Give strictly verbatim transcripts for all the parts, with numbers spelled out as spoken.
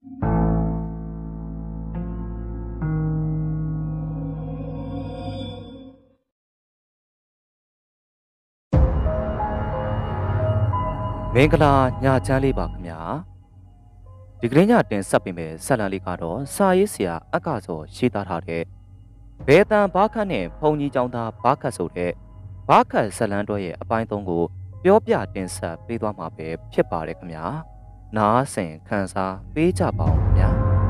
မင်္ဂလာညချမ်းလေးပါခင်ဗျာဒီကနေ့ညတင်ဆက်ပေးမယ်ဆက်လံလေးကတော့စာရေးဆရာအက္ခစောရေးသားထားတဲ့ဘဲတန်ဘာခတ်နဲ့ဖုန်ကြီးကျောင်းသားဘာခတ်ဆိုတဲ့ဘာခတ်ဇလန်းတော်ရဲ့အပိုင်းသုံးကိုပြောပြတင်ဆက်ပေးသွားမှာပဲဖြစ်ပါတယ်ခင်ဗျာနားဆင်ခန်းစားပေးကြပါဦးခင်ဗျာ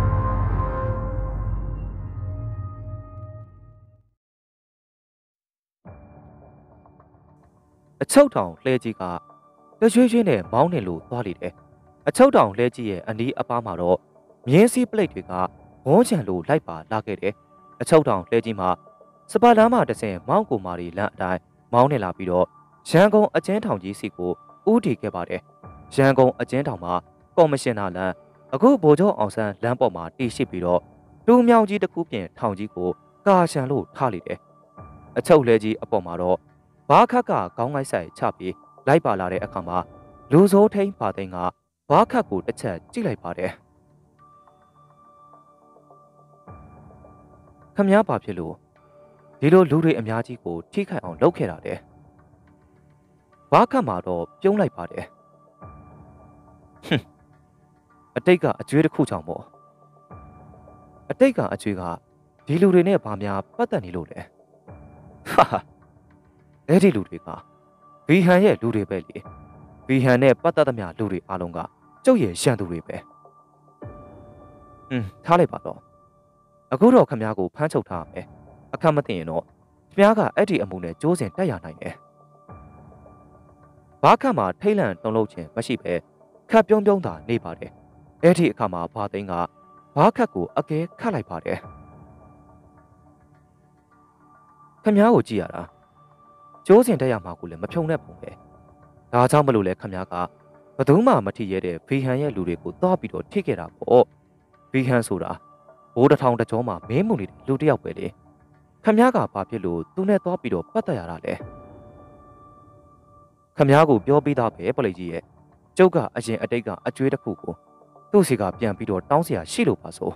အချုပ်ထောင်လှဲကြီးကတရွှေရွှေနဲ့မောင်းနေလို့သွားလိတယ်အချုပ်တောင်လဲကြီးရဲ့အနီးအပါးမှာတော့မြင်းစည်းပလိတ်တွေကဝန်းချံလိုလိုက်ပါလာခဲ့တယ်အချုပ်တောင်လဲကြီးမှာစပါလမ်းမှာတဆင်မောင်းကိုမာရီလမ်းအတိုင်းမောင်းနေလာပြီးတော့ရန်ကုန်အကျဉ်းထောင်ကြီးစီကိုဦးတည်ခဲ့ပါတယ်ရန်ကုန်အကျဉ်းထောင်မှာကော်မရှင်နာလမ်းအခုဗိုလ်ချုပ်အောင်ဆန်းလမ်းပေါ်မှာတည်ရှိပြီးတော့လူမြောင်ကြီးတစ်ခုပြင်ထောင်ကြီးကိုကာရှန်လို့ထားလိုက်တယ်အချုပ်လဲကြီးအပေါ်မှာတော့ဘာခတ်ကခေါင်းငိုက်ဆိုင်ချပြီးလိုက်ပါလာတဲ့အခါမှာလူစိုးထိန်ပါသိန်းကဘာခတ်ကိုတစ်ချက်ကြည့်လိုက်ပါတယ်ခမည်းပါဖြစ်လို့ဒီလိုလူတွေအများကြီးကိုထိခိုက်အောင်လုပ်ခဲ့တာတဲ့ဘာခတ်မှာတော့ပြုံးလိုက်ပါတယ်ဟွန်းအတိတ်ကအကျွေးတစ်ခုချောင်ပေါ့အတိတ်ကအကျွေးကဒီလူတွေနဲ့ဗာများပတ်သက်နေလို့လေဟာအဲ့ဒီလူတွေကဗီဟန်ရဲ့လူတွေပဲလေဗီဟန်နဲ့ပတ်သက်သမျှလူတွေအားလုံးကကျုပ်ရဲ့ရန်သူတွေပဲ။อืมထားလိုက်ပါတော့။အခုတော့ခမ ्या ကိုဖမ်းချုပ်ထားမယ်။အခက်မသိရင်တော့ခမ ्या ကအဲ့ဒီအမှုနဲ့ကြိုးစင်တက်ရနိုင်တယ်။ဘာခတ်မှာထိတ်လန့်တုန်လှုပ်ခြင်းမရှိပဲခတ်ပြုံးပြုံးသာနေပါတယ်။အဲ့ဒီအခါမှာဘာသိန်းကဘာခတ်ကိုအကဲခတ်လိုက်ပါတယ်။ခမ ्या ကိုကြည့်ရတာကြိုးစင်တက်ရမှာကိုလည်းမဖြုံနဲ့ပုံပဲ။ဒါကြောင့်မလို့လဲခမ ्या ကဘယ်သူမှမထိရဲတဲ့ဗီဟန်ရဲ့လူတွေကိုတောက်ပြီးတော့ထိခဲ့တာပေါ့ဗီဟန်ဆိုတာဘိုးတစ်ထောင်တစ်ကြောမှာမင်းမှုနေတဲ့လူတစ်ယောက်ပဲလေခမ ्या ကဘာဖြစ်လို့သူနဲ့တောက်ပြီးတော့ပတ်သက်ရတာလဲခမ ्या ကိုပြောပြီးသားပဲပလိတ်ကြီးရဲ့ကျုပ်ကအရင်အတိတ်ကအကျွေးတစ်ခုကိုသူ့စီကပြန်ပြီးတော့တောင်းเสียရှိလို့ပါဆို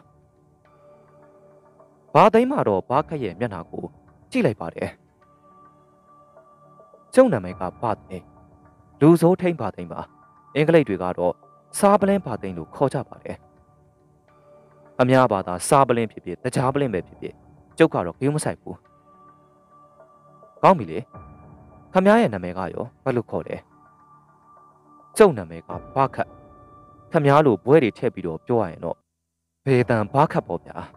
ဘာသိမ်းမှာတော့ဘာခက်ရဲ့မျက်နှာကိုကြည့်လိုက်ပါတယ်ကျုံနာမည်ကဘာသိမ်းလူစိုးထိန်ဘာသိမ်းပါအင်္ဂလိပ်တွေကတော့စားပလင်းဘာသိန်းလို့ခေါ်ကြပါတယ်အများဘာသာစားပလင်းဖြစ်ဖြစ်တခြားပလင်းပဲဖြစ်ဖြစ်ကျုပ်ကတော့ဂိမ်းမဆိုင်ဘူးကောင်းပြီလေခမ ्या ရဲ့နာမည်ကရောဘယ်လိုခေါ်လဲကျုပ်နာမည်ကဘာခတ်ခမ ्या လိုဘွဲတွေထည့်ပြီးတော့ပြောရရင်တော့ဘေတန်ဘာခတ်ပေါ့ဗျာ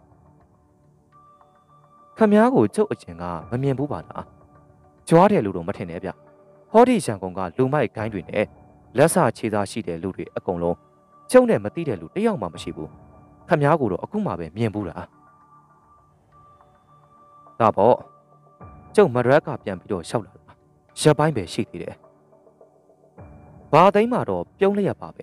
ခမ ्या ကိုကျုပ်အချင်းကမမြင်ဘူးပါလားကြွားတယ်လို့တော့မထင်နဲ့ဗျဟောဒီရန်ကုန်ကလူမိုက်ဂိုင်းတွေနဲ့လက်စာခြေသားရှိတဲ့လူတွေအကုန်လုံးကျုံနဲ့မသိတဲ့လူတယောက်မှမရှိဘူးခမ ्या ကိုတော့အခုမှပဲမြင်ဘူးလားဒါပေါ့ကျုံမရက်ကပြန်ပြီးတော့ရှောက်လာတာရက်ပိုင်းပဲရှိသေးတယ်ဘာသိမ်းမှာတော့ပြုံးလျက်ပါပဲ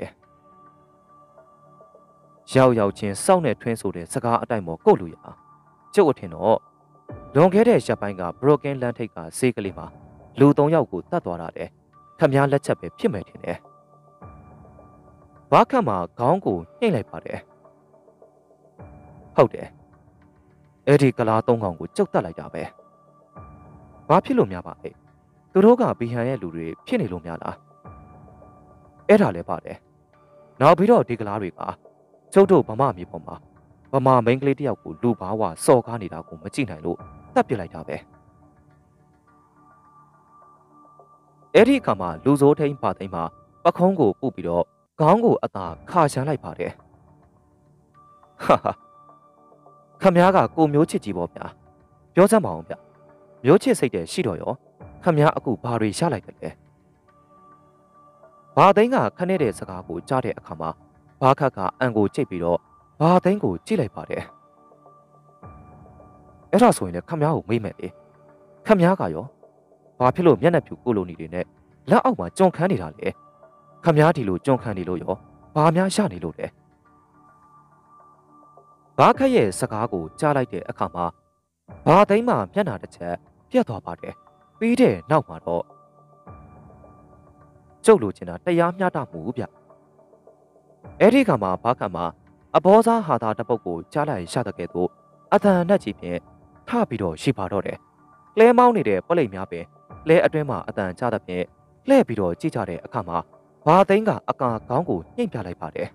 ရောက်ရောက်ချင်းစောက်နဲ့ထွင်းဆိုတဲ့စကားအတိုင်းပေါ်ကုတ်လူရကျုပ်အထင်တော့လွန်ခဲ့တဲ့ရက်ပိုင်းက broken land ထိပ်ကဈေးကလေးမှာလူသုံးယောက်ကိုတတ်သွားတာတဲ့ခမ ्या လက်ချက်ပဲဖြစ်မယ်ထင်တယ်။ဘာခတ်မှာခေါင်းကိုနှိမ့်လိုက်ပါတယ်။ဟုတ်တယ်။အဲ့ဒီကလားသုံးကောင်ကိုကျုပ်တက်လိုက်တာပဲ။ဘာဖြစ်လို့များပါလဲ။သူတို့ကဘီဟန်ရဲ့လူတွေဖြစ်နေလို့များလား။အဲ့ဒါလည်းပါတယ်။နောက်ပြီးတော့ဒီကလားတွေကကျုပ်တို့ဗမာမျိုးပေါ်မှာဗမာမိန်းကလေးတယောက်ကိုလူဘာဝစော်ကားနေတာကိုမကြည့်နိုင်လို့တတ်ပြလိုက်တာပဲ။အဲ့ဒီအခါမှာလူစိုးထိန်ပါသိမ်းမှာပခုံးကိုပုတ်ပြီးတော့ခေါင်းကိုအသာခါရှမ်းလိုက်ပါတယ်ဟာဟာခမ ्या ကကိုမျိုးချစ်ကြီးပေါ့ဗျာပြောစမ်းပါအောင်ဗျမျိုးချစ်စိတ်တဲ့ရှိတော့ရောခမ ्या အခုဘာတွေရလိုက်တယ်လဲဘာသိန်းကခနဲ့တဲ့စကားကိုကြားတဲ့အခါမှာဘာခတ်ကအန်ကိုကြိတ်ပြီးတော့ဘာသိန်းကိုကြည့်လိုက်ပါတယ်အဲ့ဒါဆိုရင်လည်းခမ ्या ကိုမေးမယ်လေခမ ्या ကရောဘာဖြစ်လို့မျက်နှာဖြူကိုလိုနီတွေနဲ့လက်အောက်မှာကြုံခန်းနေတာလဲခမ ्या ဒီလိုကြုံခန်းနေလို့ရောဘာများရနေလို့လဲဘာခက်ရဲ့စကားကိုကြားလိုက်တဲ့အခါမှာဘာသိမ်းမှမျက်နှာတစ်ချက်ပြတ်သွားပါတယ်ပြီးတဲ့နောက်မှာတော့ကျုပ်လိုချင်တာတရားမျှတမှုဗျအဲ့ဒီခါမှာဘာခတ်မှာအဘောစားဟာသာတစ်ပုတ်ကိုကြားလိုက်ရတဲ့ကဲ့သို့အသံနဲ့ကြီးဖြင့်ထပြီးတော့ရှိပါတော့တယ်။လဲမောင်းနေတဲ့ပလိတ်များပင်လဲအတွင်းမှာအသံကြားတဲ့ဖြင့်လှဲ့ပြီးတော့ကြည့်ကြတဲ့အခါမှာဘာသိန်းကအကာကောင်းကိုညှိ့ပြလိုက်ပါတယ်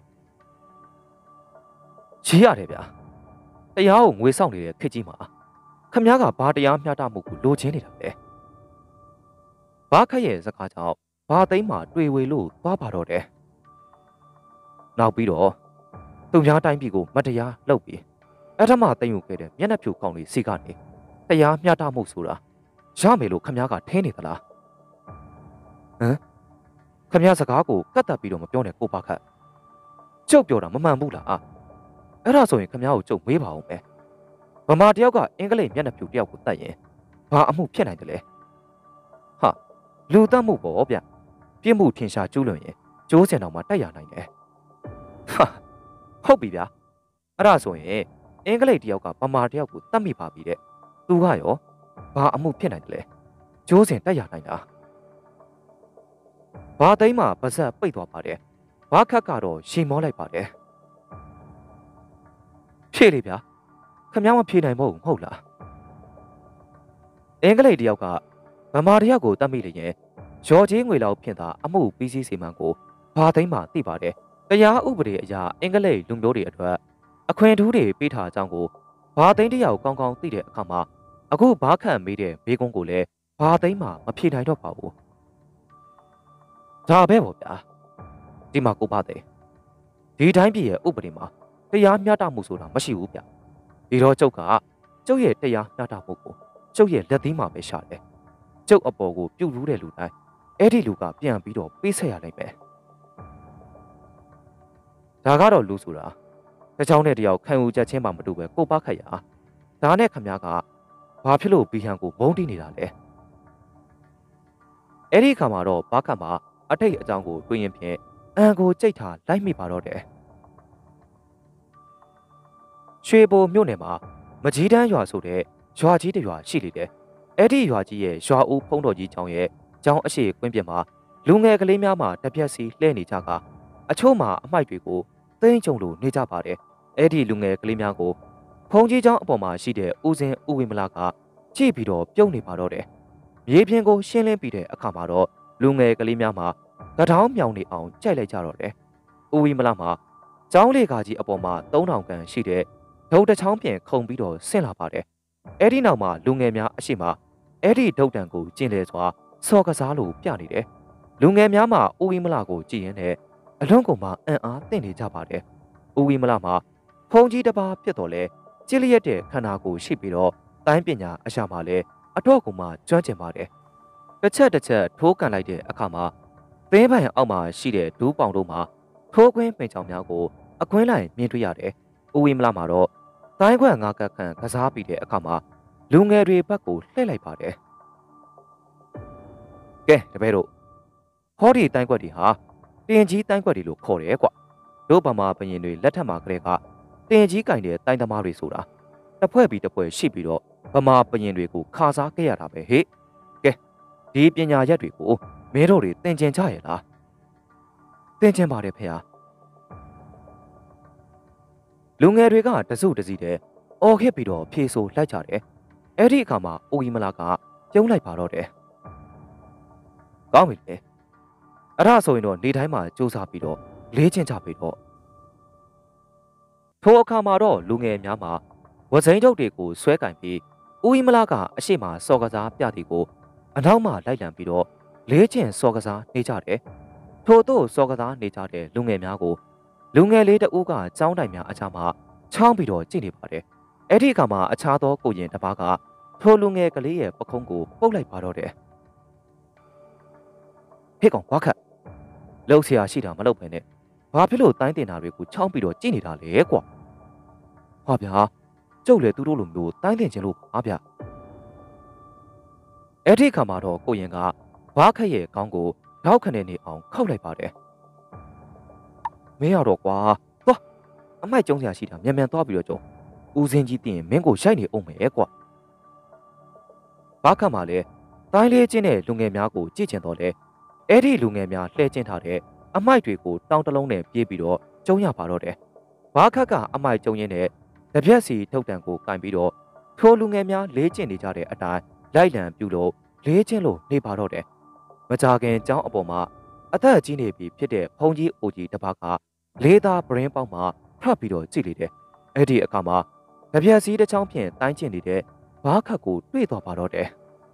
။ရှိရတယ်ဗျာ။တရားကိုငွေဆောင်နေတဲ့ခေတ်ကြီးမှာခမည်းကဘာတရားမျှတမှုကိုလိုချင်နေတာလဲ။ဘာခက်ရဲ့စကားကြောင့်ဘာသိန်းမှာတွေ့ဝေလို့သွားပါတော့တယ်။နောက်ပြီးတော့သူများတိုင်းပြည်ကိုမတရားလုပ်ပြီးအထမသိမ်းယူခဲ့တဲ့မျက်နှာဖြူကောင်းလေးစီကနေတရားမျှတမှုဆိုတာရမယ်လို့ခမည်းကထင်းနေသလားဟမ်ခမည်းစကားကိုကတ်တက်ပြီးတော့မပြောနဲ့ကိုပါခတ်ကျုပ်ပြောတာမမှန်ဘူးလားအဲ့ဒါဆိုရင်ခမည်းကိုကျုပ်မေးပါအောင်ပဲဗမာတယောက်ကအင်္ဂလိပ်မျက်နှာဖြူတယောက်ကိုတတ်ရင်ဘာအမှုဖြစ်နိုင်တယ်လဲဟာလူတတ်မှုပေါ့ဗျပြစ်မှုထင်ရှားကျူးလွန်ရင်ကျိုးစင်တော်မှာတက်ရနိုင်တယ်ဟာဟုတ်ပြီဗျာအဲ့ဒါဆိုရင်အင်္ဂလိပ်တယောက်ကဗမာတယောက်ကိုတတ်မိပါပြီတဲ့သူကရောဘာအမှုဖြစ်နိုင်တယ်လဲကျိုးစင်တက်ရနိုင်တာဘာသိမ်းမှာပါဇက်ပိတ်သွားပါတယ်ဘာခတ်ကတော့ရှီမောလိုက်ပါတယ်ဖြေလေဗျာခမ ्या မဖြေနိုင်မဟုတ်ဘူးမဟုတ်လားအင်္ဂလိပ်တယောက်ကဗမာတယောက်ကိုတတ်မိလျင်ရော်ချင်းငွေလောက်ဖြင့်သာအမှုပြီးစီးစီမံကိုဘာသိမ်းမှာသိပါတယ်တရားဥပဒေအရာအင်္ဂလိပ်လူမျိုးတွေအတွက်အခွင့်ထူးတွေပေးထားကြောင်းကိုဘာသိန်းတယောက်ကောင်းကောင်းသိတဲ့အခါမှာအခုဘာခန့်မေးတဲ့ဘေးကုန်းကိုလည်းဘာသိန်းမှမဖြေနိုင်တော့ပါဘူးဒါပဲပေါ့ဗျာဒီမှာကိုပါတဲ့ဒီတိုင်းပြည်ရဲ့ဥပဒေမှာတရားမျှတမှုဆိုတာမရှိဘူးဗျဒီတော့ကျုပ်ကကျုပ်ရဲ့တရားမျှတမှုကိုကျုပ်ရဲ့လက်သီးမှာပဲရှာတယ်ကျုပ်အပေါ်ကိုပြုတ်ရူးတဲ့လူတိုင်းအဲ့ဒီလူကပြန်ပြီးတော့ပေးဆက်ရနိုင်မယ်ဒါကတော့လူဆိုတာတစ်ချောင်းနဲ့တယောက်ခံယူချက်ချင်းမှမတူပဲကိုပါခတ်ရဒါနဲ့ခမ ्या ကဘာဖြစ်လို့ဘီဟန်ကိုမုန်းတီးနေတာလဲအဲ့ဒီခါမှာတော့ဘာခတ်မှာအထိတ်အကြောင်းကိုတွေးရင်ဖြင့်အန်ကိုကြိတ်ထားလိုက်မိပါတော့တယ်ရွှေဘိုမြို့နယ်မှာမကြီးတန်းရွာဆိုတဲ့ရွာကြီးတစ်ရွာရှိလေတယ်အဲ့ဒီရွာကြီးရဲ့ရွာဦးဖုံးတော်ကြီးကျောင်းရဲ့ကျောင်းအရှိကွင်းပြင်မှာလူငယ်ကလေးများမှာတပြက်စီလှည့်နေကြကအချို့မှာအမိုက်တွေကိုသိမ်းကြုံလို့နေကြပါတယ်အဲ့ဒီလူငယ်ကလေးများကိုဖုံးကြီးကျောင်းအပေါ်မှာရှိတဲ့ဦးစင်ဦးဝင်းမလာကကြည့်ပြီးတော့ပြုံးနေပါတော့တယ်မြေပြင်ကိုရှင်းလင်းပြီးတဲ့အခါမှာတော့လူငယ်ကလေးများမှာကထောင်းမြောင်နေအောင်ကြိုက်လိုက်ကြတော့တယ်ဦးဝင်းမလာမှာကျောင်းလေကာကြီးအပေါ်မှာသုံးထောင်ခန့်ရှိတဲ့ဒုတ်တချောင်းပြင်ခုံပြီးတော့ဆင့်လာပါတယ်အဲ့ဒီနောက်မှာလူငယ်များအရှိမအဲ့ဒီဒုတ်တန်ကိုကျင်လေစွာစော်ကစားလို့ပြနေတယ်လူငယ်များမှာဦးဝင်းမလာကိုကြည်ရင်နဲ့အလွန်ကုန်မှအံ့အားသင့်နေကြပါတယ်ဦးဝင်းမလာမှာဖုံကြီးတစ်ပါးဖြစ်တော်လဲကြည်လျက်တဲ့ခန္ဓာကိုယ်ရှိပြီးတော့တိုင်းပညာအရာမှာလဲအတော့ကုန်မှကျွမ်းကျင်ပါတယ်တစ်ချက်တစ်ချက်ထိုးကန်လိုက်တဲ့အခါမှာသင်းပိုင်အောက်မှာရှိတဲ့ဒူးပေါင်တို့မှာထိုးခွင်းပင်ချောင်များကိုအကွင်းလိုက်မြင်တွေ့ရတယ်ဦးဝင်းမလာမှာတော့တိုင်းခွက်ငါးကပ်ခန့်ကစားပြီးတဲ့အခါမှာလူငယ်တွေဘက်ကိုလှည့်လိုက်ပါတယ်ကဲတပည့်တို့ဟောဒီတိုင်းခွက်တွေဟာတင်ကြီးတိုင်းခွက်တွေလို့ခေါ်တယ်ကွတို့ဗမာဘရင်တွေလက်ထက်မှာကလေးကတင်ကြီးကင်တဲ့တိုင်းသမားတွေဆိုတာတစ်ဖွဲ့ပြီးတစ်ဖွဲ့ရှိပြီးတော့ဗမာဘရင်တွေကိုခါစားခဲ့ရတာပဲဟေ့ကဲဒီပညာရက်တွေကိုမင်းတို့တွေသင်ကျင်ကြရဲ့လားသင်ကျင်ပါတယ်ဖေဟာလူငယ်တွေကတစုတစည်းတဲ့အော်ခက်ပြီးတော့ဖြေဆိုလိုက်ကြတယ်အဲ့ဒီအခါမှာအိုကြီးမလာကပြုံးလိုက်ပါတော့တယ်ကောင်းပြီလေအဲ့ဒါဆိုရင်တော့နေတိုင်းမှာစူးစမ်းပြီးတော့လေးချင်းချပြီးတော့ထိုအခါမှာတော့လူငယ်များမှာဝစိန်ထုတ်တွေကိုဆွဲကင်ပြီးဦးကြီးမလာကအရှိမစော်ကစားပြသည်ကိုအနောက်မှလိုက်လံပြီးတော့လေးချင်းစော်ကစားနေကြတယ်ထို့သို့စော်ကစားနေကြတဲ့လူငယ်များကိုလူငယ်လေးတဦးကចောင်းတိုင်များအခြားမှာချောင်းပြီးတော့ကြည့်နေပါတယ်အဲ့ဒီအခါမှာအခြားသောကိုရင်တစ်ပါးကထိုလူငယ်ကလေးရဲ့ပခုံးကိုပုတ်လိုက်ပါတော့တယ်ဟေ့ကောင်ကွာခတ်လှုပ်เสียရှိတာမလုပ်ဘဲနဲ့ဘာဖြစ်လို့တိုင်းတင်တာတွေကိုချောင်းပြီးတော့ကြည့်နေတာလဲကွာဟာဗျာကျုပ်လေသူတို့လိုမျိုးတိုင်းတင်ခြင်းလို့ပါဗျာအဲ့ဒီအခါမှာတော့ကိုရင်ကဘာခက်ရဲ့ခေါင်းကိုထောက်ခနဲ့နေအောင်ခောက်လိုက်ပါတယ်မင်းရတော့ကွာသွားအမိုက်ကျုံးစရာရှိတာမြန်မြန်သွားပြီးတော့ကျုံဦးစင်းကြီးတင်မင်းကိုရိုက်နေအောင်မယ်ကွာဘာခတ်မှလည်းတိုင်းလေးချင်းတဲ့လူငယ်များကိုကြည့်ချင်တော့လေအဲ့ဒီလူငယ်များလှဲကျင်းထားတဲ့အမိုက်တွေကိုတောင်းတလုံးနဲ့ပြေးပြီးတော့ကျုံရပါတော့တယ်ဘာခတ်ကအမိုက်ကျုံရင်းနဲ့တပြက်စီထုတ်တံကိုကင်ပြီးတော့ထိုလူငယ်များလေးကျင့်နေကြတဲ့အတိုင်းလိုက်လံပြုလို့လေးကျင့်လို့နေပါတော့တယ်မကြခင်ကျောင်းအပေါ်မှာအသက်ကြီးနေပြီဖြစ်တဲ့ဖုန်ကြီးအိုကြီးတစ်ပါးကလေးသားပရင်းပေါက်မှာထပ်ပြီးတော့ကြည့်လိုက်တယ်အဲ့ဒီအခါမှာတပြက်စီတစ်ချောင်းဖြင့်တိုင်းကျင့်နေတဲ့ဘာခတ်ကိုတွေ့သွားပါတော့တယ်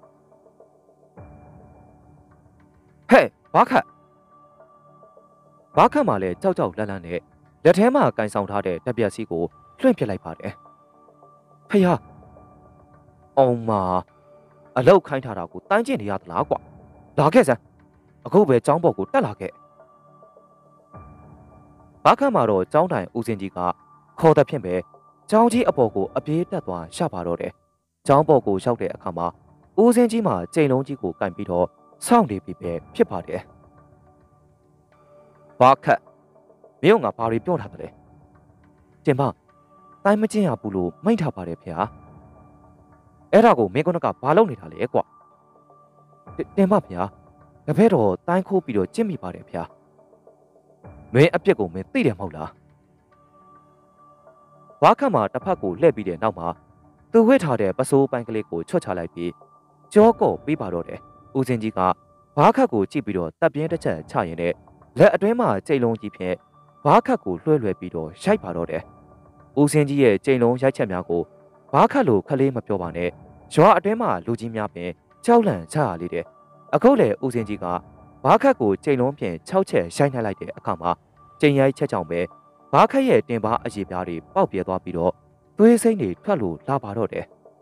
ဟဲ့ဘာခတ်ဘာခတ်မှလည်းကြောက်ကြောက်လန့်လန့်နဲ့လက်ထဲမှာကင်ဆောင်ထားတဲ့တပြက်စီကိုလွှင့်ပစ်လိုက်ပါတယ်ဖះအောင်မအလောက်ခိုင်းထားတာကိုတိုင်းကျင့်နေရသလားကွာလာခဲ့စမ်းအခုပဲចောင်းပေါ်ကိုတက်လာခဲ့ဘာခတ်မှာတော့ចောင်းတိုင်ဦးစင်ကြီးကခေါ်တဲ့ဖြင့်ပဲចောင်းကြီးအပေါ်ကိုအပြေးတက်သွားရပါတော့တယ်ចောင်းပေါ်ကိုရောက်တဲ့အခါမှာဦးစင်ကြီးမှာကြိမ်လုံးကြီးကိုကင်ပြီးတော့စောင့်နေပြီပဲဖြစ်ပါတယ်ဘာခတ်မင်းကငါဘာတွေပြောထားတယ်တင်မတိုင်းမကျင်ရဘူးလို့မိန့်ထားပါတယ်ဖေဟာအဲ့ဒါကိုမင်းကကဘာလုပ်နေတာလဲကွာတင်မဖေဟာတပည့်တော်တိုင်းခိုးပြီးတော့ကျင့်မိပါတယ်ဖေဟာမင်းအပြစ်ကိုမင်းသိတယ်မဟုတ်လားဘာခတ်မှာတစ်ဖက်ကိုလှည့်ပြီးတဲ့နောက်မှာသူဝှက်ထားတဲ့ပစိုးပိုင်းကလေးကိုချွတ်ချလိုက်ပြီးကြောကော့ပေးပါတော့တယ်ဦးစင်ကြီးကဘာခတ်ကိုကြည့်ပြီးတော့တပ်ပြင်းတစ်ချက်ချရင်တဲ့လက်အတွင်းမှာကြိမ်လုံးကြီးဖြင့်ဘာခတ်ကိုလွှဲလွှဲပြီးတော့ရိုက်ပါတော့တယ်ဦးစင်ကြီးရဲ့ကြိမ်လုံးရိုက်ချက်များကိုဘာခတ်လိုခလေးမပြောပါနဲ့ရွာအတွင်းမှာလူကြီးများပင်ကြောက်လန့်ချရလေတယ်အခုလေဦးစင်ကြီးကဘာခတ်ကိုကြိမ်လုံးဖြင့်၆ချက်ရိုက်နှက်လိုက်တဲ့အခါမှာကြိမ်ရိုက်ချက်ကြောင့်ပဲဘာခတ်ရဲ့တင်ပါအရေပြားတွေပေါက်ပြဲသွားပြီးတော့သွေးစိမ့်တွေထွက်လို့လာပါတော့တယ်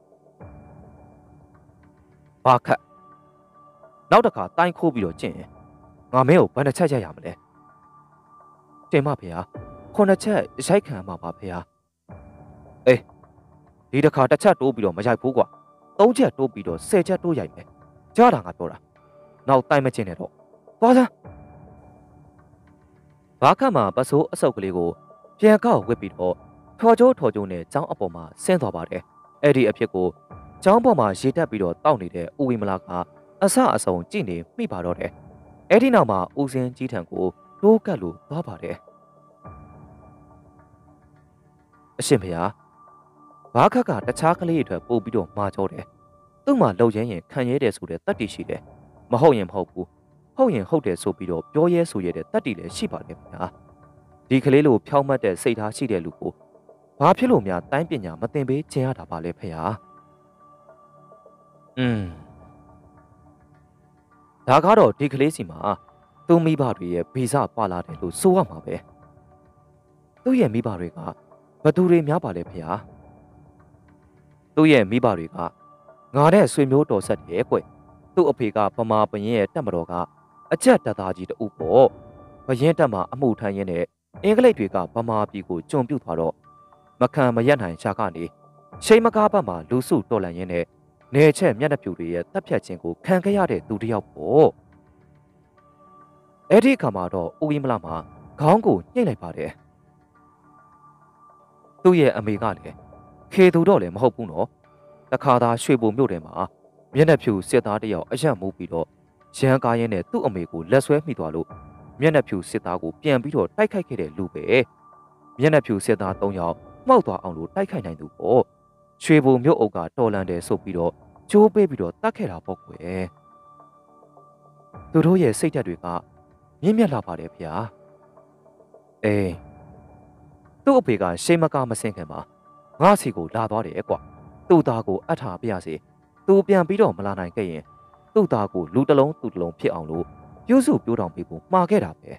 ဘာခတ်နောက်တစ်ခါတိုင်းခိုးပြီးတော့ကျင့်ရင်ငါမင်းကိုဘယ်နှချက်ရိုက်ရမလဲတင်မဖေဟာခုနှစ်ချက်ရိုက်ခံမှာပါဖေဟာအေးဒီတစ်ခါတစ်ချက်တိုးပြီးတော့မရိုက်ဘူးကွာသုံးချက်တိုးပြီးတော့ဆယ်ချက်တိုးရိုက်မယ်ကြားတာငါပြောတာနောက်တိုင်းမကျင့်နဲ့တော့သွားစမ်းဘာခတ်မှာပစိုးအဆုပ်ကလေးကိုပြန်ကောက်ဝစ်ပြီးတော့ထော်ကျိုးထော်ကျိုးနဲ့ကျောင်းအပေါ်မှာဆင်းသွားပါတယ်အဲ့ဒီအဖြစ်ကိုကျောင်းပေါ်မှာရေတက်ပြီးတော့တောက်နေတဲ့ဦးဝီမလာကအဆအဆုံကြည့်နေမိပါတော့တယ်အဲ့ဒီနောက်မှာဦးစင်းကြီးထံကိုတိုးကပ်လို့သွားပါတယ်အရှင်ဖေဟာဘာခတ်ကတခြားကလေးတွေပို့ပြီးတော့မှာကြောတယ်သူ့မှာလှုပ်ရင်းရင်ခံရဲတယ်ဆိုတဲ့တတ်တည်ရှိတယ်မဟုတ်ရင်မဟုတ်ဘူးဟုတ်ရင်ဟုတ်တယ်ဆိုပြီးတော့ပြောရဲဆိုရတဲ့တတ်တည်လည်းရှိပါတယ်ဖေဟာဒီကလေးလိုဖြောင်းမတ်တဲ့စိတ်ထားရှိတဲ့လူကိုဘာဖြစ်လို့များတိုင်းပညာမသင်ပေးခြင်းရတာပါလဲဖေဟာอืมဒါကတော့ဒီကလေးစီမှာသူ့မိဘတွေရဲ့ဗီဇပါလာတယ်လို့ဆိုရမှာပဲသူ့ရဲ့မိဘတွေကဘသူတွေများပါလဲဖေဟာသူ့ရဲ့မိဘတွေကငါတဲ့ဆွေမျိုးတော်ဆက်တယ်ကွသူ့အဖေကဗမာဘရင်ရဲ့တက်မတော်ကအချက်တသားကြီးတူပေါ့ဘရင်တက်မှာအမှုထမ်းရင်းနဲ့အင်္ဂလိပ်တွေကဗမာပြည်ကိုကျွံပြုတ်သွားတော့မခံမရက်နိုင်ရှာကနေရှိန်မကားဘက်မှာလူစုတော်လန်ရင်းနဲ့နေချက်မျက်နှာပြူတွေရဲ့တပ်ဖြတ်ခြင်းကိုခံခဲ့ရတဲ့သူတစ်ယောက်ပေါ့အဲ့ဒီအခါမှာတော့ဦးဝီမလာမှာခေါင်းကိုညှိလိုက်ပါတယ်သူ့ရဲ့အမေကလည်းခေသူတော့လည်းမဟုတ်ဘူးနော်တခါသာရွှေဘုံမြို့ထဲမှာမျက်နှာဖြူစစ်သားတစ်ယောက်အရက်မှုပြီးတော့ရန်ကားရင်းနဲ့သူ့အမေကိုလက်ဆွဲမိသွားလို့မျက်နှာဖြူစစ်သားကိုပြန်ပြီးတော့တိုက်ခိုက်ခဲ့တဲ့လူပဲမျက်နှာဖြူစစ်သား၃ယောက်မှောက်သွားအောင်လို့တိုက်ခိုက်နိုင်သူပေါ့ရွှေဘုံမြို့အုပ်ကတော်လန်တယ်ဆိုပြီးတော့ကျိုးပေးပြီးတော့တတ်ခဲ့တာပေါ့ကွယ်သူတို့ရဲ့စိတ်ဓာတ်တွေကမြင့်မြတ်လာပါတယ်ဗျာအေးသူ့အဖေကရှိန်မကားမစင်ခင်မှာငါ့စီကိုလာသွားတယ်ကွာသူ့သားကိုအပ်ထားပြရစီသူပြန်ပြီးတော့မလာနိုင်ခဲ့ရင်သူ့သားကိုလူတစ်လုံးသူ့တစ်လုံးဖြစ်အောင်လို့ပြုစုပြိုးထောင်ပေးဖို့မှာခဲ့တာပဲ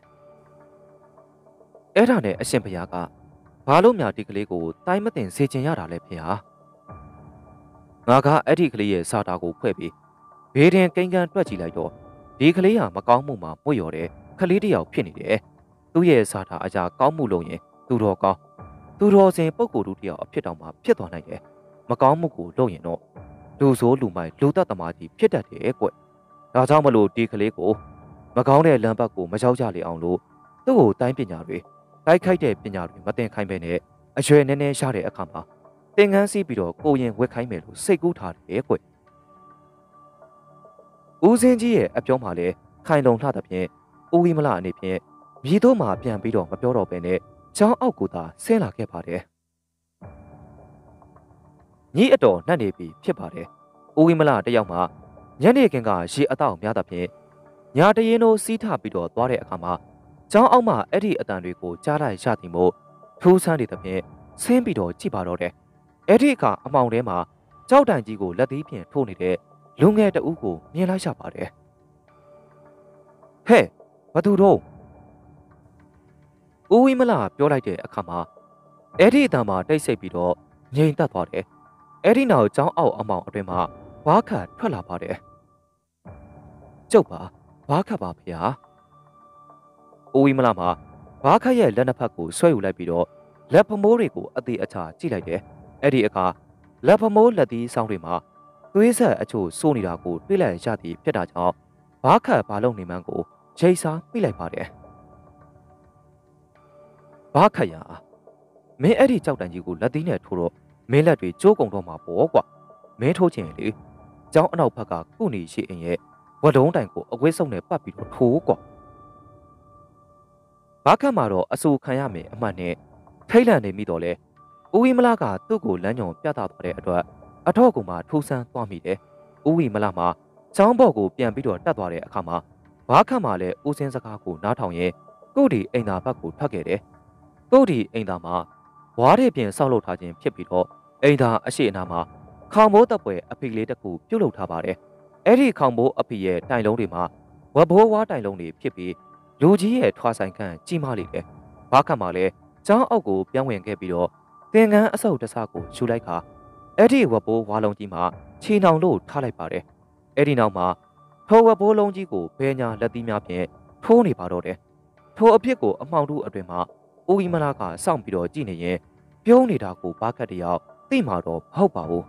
အဲ့ဒါနဲ့အရှင်ဘုရားကဘာလို့များဒီကလေးကိုတိုင်းမတင်စေချင်ရတာလဲဖေဟာငါကအဲ့ဒီကလေးရဲ့စာတာကိုဖွဲ့ပြီးဘေးတင်ကိန်းကန်တွက်ကြည့်လိုက်တော့ဒီကလေးဟာမကောင်းမှုမှာမွေ့လျော်တဲ့ကလေးတစ်ယောက်ဖြစ်နေတယ်သူ့ရဲ့စာတာအရာကောင်းမှုလို့ရင်သူတော်ကောင်းသူတော်စင်ပုဂ္ဂိုလ်တို့တစ်ယောက်အဖြစ်တောင်မှဖြစ်သွားနိုင်တယ်မကောင်းမှုကိုလုပ်ရင်တော့လူဆိုးလူမိုက်လူသက်သမားကြီးဖြစ်တတ်တယ်ကွဒါကြောင့်မလို့ဒီကလေးကိုမကောင်းတဲ့လမ်းဘက်ကိုမရောက်ကြလေအောင်လို့သူ့ကိုတိုင်းပညာတွေတိုက်ခိုက်တဲ့ပညာတွေမတင်ခိုင်းပဲနဲ့အရွယ်နည်းနည်းရှာတဲ့အခါမှာသင်္ကန်းစီးပြီးတော့ကိုရင်ဝက်ခိုင်းမယ်လို့စိတ်ကူးထားတယ်ကွဦးစင်းကြီးရဲ့အပြောမှလည်းခိုင်လုံလှသဖြင့်ဦးဝီမလာအနေဖြင့်မြည်တို့မှပြန်ပြီးတော့မပြောတော့ဘဲနဲ့ကျောင်းအောက်ကိုသာဆင်းလာခဲ့ပါတယ်ညီအတော်နှက်နေပြီဖြစ်ပါတယ်ဦးဝိမလတယောက်မှညနေခင်းကရေအတောက်များသဖြင့်ညာတရင်တို့စီးထပြီးတော့သွားတဲ့အခါမှာကျောင်းအောက်မှအဲ့ဒီအတန်တွေကိုကြားလိုက်ရသည်မို့ထူးဆန်းနေသဖြင့်ဆင်းပြီးတော့ကြည့်ပါတော့တယ်အဲ့ဒီအခါအမောင်ထဲမှာကြောက်တိုင်ကြီးကိုလက်သီးဖြင့်ထိုးနေတဲ့လူငယ်တဦးကိုမြင်လိုက်ရပါတယ်ဟဲ့ဘာသူတော့ဦးဝိမလပြောလိုက်တဲ့အခါမှာအဲ့ဒီအတန်မှာတိတ်ဆိတ်ပြီးတော့ငြိမ်သက်သွားတယ်အဲ့ဒီနောက်ကျောင်းအောက်အမောင်အတွင်မှာဘားခတ်ထွက်လာပါတယ်ကျုပ်ပါဘားခတ်ပါဗျာဦးဝိမလမှာဘားခတ်ရဲ့လက်နှစ်ဖက်ကိုဆွဲယူလိုက်ပြီးတော့လက်ဖမိုးတွေကိုအသေးအချာကြည့်လိုက်တယ်အဲ့ဒီအခါလက်ဖမိုးလက်သီးဆောင်တွေမှာသွေးဆက်အချို့စိုးနေတာကိုတွေ့လိုက်ရသည်ဖြစ်တာကြောင့်ဘားခတ်ဘာလုံးနေမှန်းကိုချိတ်စားမိလိုက်ပါတယ်ဘားခတ်ရမင်းအဲ့ဒီကြောက်တန်ကြီးကိုလက်သီးနဲ့ထိုးတော့မင်းလက်တွေကျိုးကုန်တော့မှာပေါ့ကွာမင်းထိုးချင်လေကျောင်းအနောက်ဘက်ကကုနေရှိအိမ်ရဲ့ဝတ်တုံးတိုင်ကိုအကွေးစုံနဲ့ပတ်ပြီးတော့ထိုးကွာဘားခတ်မှာတော့အဆူခံရမယ်အမှတ်နဲ့ထိတ်လန့်နေမိတော့လေဦးဝိမလကသူ့ကိုလမ်းညွန်ပြသသွားတဲ့အတွက်အထောက်ကမှထိုးဆန်းသွားမိတယ်ဦးဝိမလမှာကျောင်းဘော်ကိုပြန်ပြီးတော့တက်သွားတဲ့အခါမှာဘားခတ်မှာလည်းဦးစင်းစကားကိုနားထောင်ရင်ကို့ဒီအိမ်သာဘက်ကိုထွက်ခဲ့တယ်ကို့ဒီအိမ်သာမှာဝါးတဲ့ပြင်ဆောက်လုပ်ထားခြင်းဖြစ်ပြီးတော့အိမ်သာအရှိအနာမှာခေါင်မိုးတပ်ပွဲအဖိလေးတစ်ခုပြုတ်လုပ်ထားပါတယ်အဲ့ဒီခေါင်မိုးအဖိရဲ့တိုင်လုံးတွေမှာဝဘိုးဝါးတိုင်လုံးတွေဖြစ်ပြီးလူကြီးရဲ့ထွာဆိုင်ခန့်ကြီးမားလေတယ်ဘားခတ်မှာလည်းကျောင်းအောက်ကိုပြောင်းဝင်ခဲ့ပြီးတော့သင်္ကန်းအဆုပ်တစားကိုယူလိုက်ခါအဲ့ဒီဝဘိုးဝါးလုံးကြီးမှာခြေနှောင်လို့ထားလိုက်ပါတယ်အဲ့ဒီနောက်မှာထိုဝဘိုးလုံးကြီးကိုဘဲညာလက်သီးများဖြင့်ထိုးနေပါတော့တယ်ထိုအဖြစ်ကိုအမှောင်တူအတွင်မှာဦးဝိမလကစောင့်ပြီးတော့ကြည့်နေရင်ပြုံးနေတာကိုဘားခတ်တယောက်သိမှာတော့မဟုတ်ပါဘူး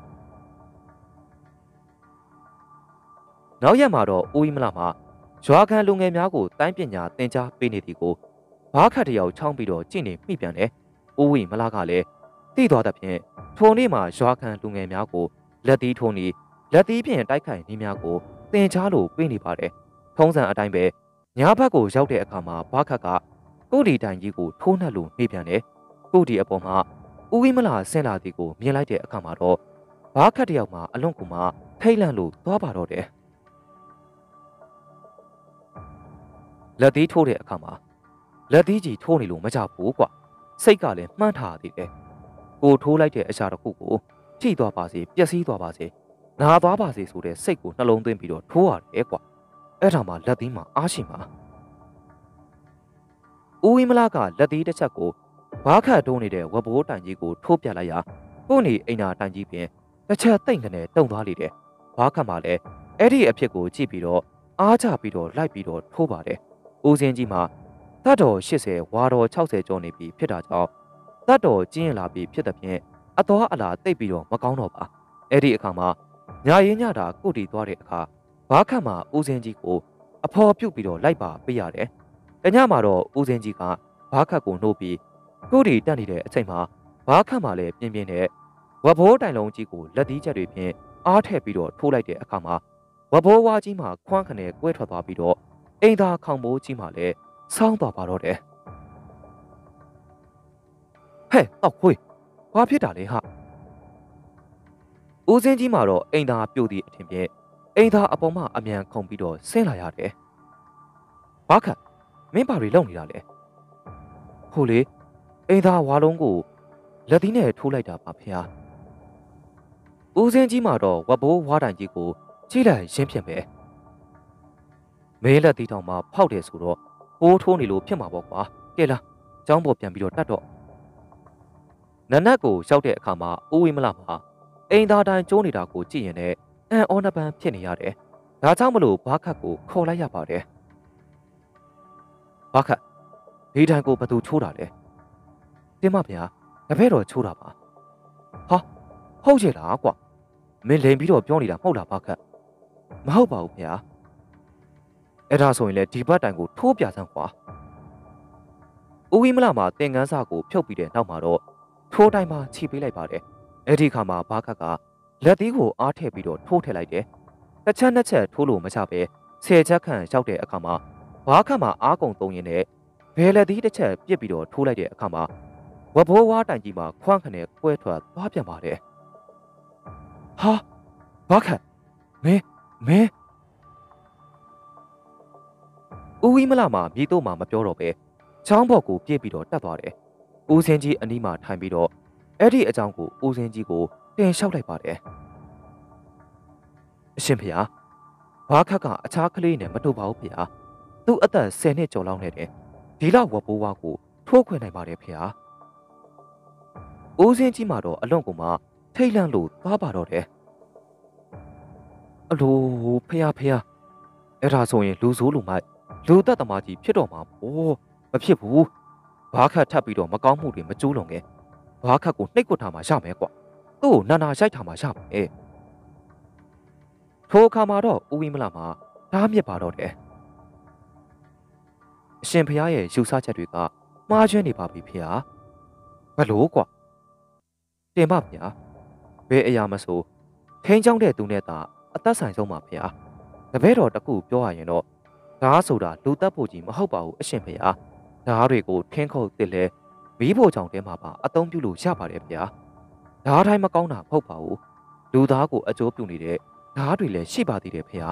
နောက်ရက်မှာတော့ဦးဝိမလမှာရွာခံလူငယ်များကိုတိုင်းပညာသင်ကြားပေးနေသည်ကိုဘားခတ်တယောက်ချောင်းပြီးတော့ကြည့်နေမိပြန်တယ်ဦးဝိမလကလည်းသိသွားသဖြင့်ထိုနေ့မှာရွာခံလူငယ်များကိုလက်သီးထိုးနေလက်သီးဖြင့်တိုက်ခိုက်နေများကိုသင်ကြားလို့ပေးနေပါတယ်ထုံးစံအတိုင်းပဲညာဘက်ကိုရောက်တဲ့အခါမှာဘားခတ်ကကိုဒီတိုင်ကြီးကိုထိုးနှက်လို့နေပြန်တယ်ကိုဒီအပေါ်မှာဦးဝိမလဆင်းလာသည်ကိုမြင်လိုက်တဲ့အခါမှာတော့ဘားခတ်တယောက်မှာအလွန်ကူမှထိတ်လန့်လို့သွားပါတော့တယ်လက်သီးထိုးတဲ့အခါမှာလက်သီးကြီးထိုးနေလို့မကြဘူးကွာစိတ်ကလည်းမှန်းထားသေးတယ်ကိုထိုးလိုက်တဲ့အရာတစ်ခုကိုထိသွားပါစေပျက်စီးသွားပါစေနာသွားပါစေဆိုတဲ့စိတ်ကိုနှလုံးသွင်းပြီးတော့ထိုးရတယ်ကွာအဲ့ဒါမှလက်သီးမှာအားရှိမှာဦးဝိမလကလက်သီးတစ်ချက်ကိုဘားခတ်တိုးနေတဲ့ဝဘိုးတိုင်ကြီးကိုထိုးပြလိုက်ရာကိုနေအိမ်နာတိုင်ကြီးပင်တစ်ချက်တိတ်ကနေတုံသွားလေတယ်ဘားခတ်မှလည်းအဲ့ဒီအဖြစ်ကိုကြည့်ပြီးတော့အားချပြီးတော့လိုက်ပြီးတော့ထိုးပါတယ်ဦးစင်းကြီးမှာတတ်တော်ရှစ်ဆယ်ဝါတော်ခြောက်ဆယ်ကျော်နေပြီဖြစ်တာကြောင့်တတ်တော်ကျင်းလာပြီဖြစ်တဲ့ဖြင့်အတော်အလားတိတ်ပြီးတော့မကောင်းတော့ပါအဲ့ဒီအခါမှာညာရင်းညတာကုတီသွားတဲ့အခါဘားခတ်မှာဦးစင်းကြီးကိုအဖော်ပြုတ်ပြီးတော့လိုက်ပါပေးရတယ်တညမှာတော့ဦးစင်းကြီးကဘားခတ်ကိုနှိုးပြီးကုတီတက်နေတဲ့အချိန်မှာဘားခတ်မှာလည်းပြင်းပြင်းနဲ့ဝဘိုးတိုင်လုံးကြီးကိုလက်သီးချက်တွေဖြင့်အားထည့်ပြီးတော့ထိုးလိုက်တဲ့အခါမှာဝဘိုးဝါးကြီးမှာခွန်းခနဲ့ကွဲထွက်သွားပြီးတော့အိမ်သာခေါင်မိုးကြီးမှာလည်းဆောင်းသွားပါတော့တယ်ဟဲ့တော့ခွေးဘာဖြစ်တာလဲဟာဦးစင်းကြီးမှာတော့အိမ်သာပြုတ်သည့်အထင်ဖြင့်အိမ်သာအပေါ်မှာအမြန်ခုန်ပြီးတော့ဆင်းလာရတယ်ဘာခတ်မင်းဘာတွေလုပ်နေတာလဲဟိုလေအိမ်သာဝါလုံးကိုလက်သီးနဲ့ထိုးလိုက်တာပါဖေဟာဦးစင်းကြီးမှာတော့ဝဘိုးဝါတိုင်ကြီးကိုကြည့်လိုက်ရင်းဖြစ်ပဲမဲလက်သီးတောင်မှာဖောက်တယ်ဆိုတော့ပိုးထိုးနေလို့ဖြစ်မှာပေါ့ကွာကဲလားကျောင်းပေါ်ပြန်ပြီးတော့တတ်တော့နနက်ကိုရောက်တဲ့အခါမှာဦးဝိမလမှာအိမ်သားတိုင်းကျိုးနေတာကိုကြည့်ရင်လည်းအန်အောနပန်းဖြစ်နေရတယ်ဒါကြောင့်မလို့ဘားခတ်ကိုခေါ်လိုက်ရပါတယ်ဘားခတ်ဒီတိုင်ကိုဘသူချိုးတာလဲတင်မဗျာတပည့်တော်ချိုးတာပါဟာဟုတ်ရဲ့လားကွာမင်းလိန်ပြီးတော့ပြောနေတာမဟုတ်လားဘားခတ်မဟုတ်ပါဘူးဗျာအဲ့ဒါဆိုရင်လေဒီဘက်တိုင်ကိုထိုးပြစမ်းကွာဦးဝိမလမှာသင်္ကန်းစာကိုဖြုတ်ပြီးတဲ့နောက်မှာတော့ထိုးတိုင်းမှာခြိပေးလိုက်ပါတယ်အဲ့ဒီခါမှာဘားခတ်ကလက်သီးကိုအားထည့်ပြီးတော့ထိုးထည့်လိုက်တယ်တစ်ချက်နှစ်ချက်ထိုးလို့မချပဲဆယ်ချက်ခန့်ရောက်တဲ့အခါမှာဘားခတ်မှာအားကုန်သုံးရင်းနဲ့ဘဘယ်လက်သီးတစ်ချက်ပြစ်ပြီးတော့ထိုးလိုက်တဲ့အခါမှာဝဘိုးဝါတိုင်ကြီးမှာခွန့်ခနဲ့ကွဲထွက်သွားပြန်ပါတယ်ဟာဘာခတ်မင်းမင်းဦးဝီမလာမှာမြေတို့မှာမပြောတော့ပဲချောင်းဘော်ကိုပြေးပြီးတော့တက်သွားတယ်ဦးစင်းကြီးအနီးမှာထိုင်ပြီးတော့အဲ့ဒီအကြောင်းကိုဦးစင်းကြီးကိုတင်လျှောက်လိုက်ပါတယ်အရှင်ဖေဟာဘာခတ်ကအခြားကလေးနဲ့မတူပါဘူးဖေဟာသူ့အသက်ဆယ်နှစ်ကျော်လောက်နေတယ်ဒီလောက်ဝဘိုးဝါကိုထိုးခွင်နိုင်ပါတယ်ဖေဟာဦးစင်းကြီးမှာတော့အလွန်ကိုမှထိတ်လန့်လို့သွားပါတော့တယ်အလိုဖေဟာဖေဟာအဲ့ဒါဆိုရင်လူဆိုးလူမိုက်လူသက်သမားကြီးဖြစ်တော့မှာပေါ့မဖြစ်ဘူးဘာခတ်ထပ်ပြီးတော့မကောင်းမှုတွေမကျိုးလွန်ခဲ့ဘာခတ်ကိုနှိပ်ကွက်ထားမှရမယ်ကွာသူ့ကိုနာနာရိုက်ထားမှရမယ်ထိုအခါမှာတော့ဦးဝီမလာမှာဓားမြစ်ပါတော့တယ်အရှင်ဖျားရဲ့ယူဆချက်တွေကမှားချွင်းနေပါပြီဖေဟာဘလို့ကွာတင်ပါဗျာဘယ်အရာမဆိုထိန်းချောင်းတဲ့သူနဲ့သာအသက်ဆိုင်ဆုံးပါဖေဟာတပည့်တော်တခုပြောရရင်တော့ဓားဆိုတာလူတက်ဖို့ကြီးမဟုတ်ပါဘူးအရှင်ဖေဟာဓားတွေကိုထင်းခုတ်တစ်လဲမီးဖို့ချောင်တဲမှာပါအသုံးပြုလို့ရပါတယ်ဗျာဓားတိုင်းမကောင်းတာမဟုတ်ပါဘူးလူသားကိုအကျိုးပြုနေတဲ့ဓားတွေလည်းရှိပါသေးတယ်ဖေဟာ